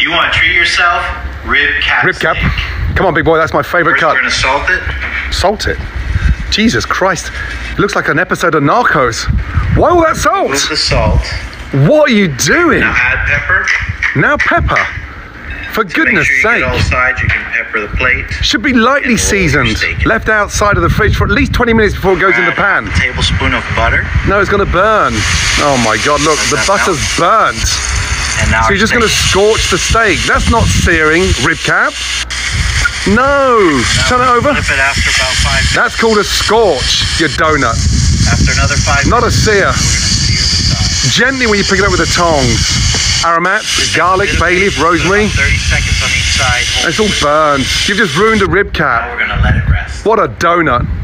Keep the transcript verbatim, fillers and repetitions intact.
You want to treat yourself? Rib cap. Rib cap. Steak. Come on, big boy, that's my favorite First, cut. we're gonna salt it. Salt it. Jesus Christ. It looks like an episode of Narcos. Why all that salt? Move the salt. What are you doing? Now add pepper. Now pepper. For To goodness make sure sake. you get all sides, you can pepper the plate. Should be lightly And roll your seasoned. steak in. Left outside of the fridge for at least twenty minutes before it goes in the Add pan. a tablespoon of butter. No, it's gonna burn. Oh my God, look, Does the that butter's burnt. And now So our you're just gonna steak. scorch the steak. That's not searing, rib cap. No, Now turn it we over. Flip it after about five minutes. That's called a scorch, you donut. After another five Not a minutes, sear. we're gonna sear the side. Gently when you pick it up with the tongs. Aromats, garlic, Bit of bay leaf, basil, rosemary. about thirty seconds on each side. It's all burned. You've just ruined a rib Now cap. we're gonna let it rest. What a donut.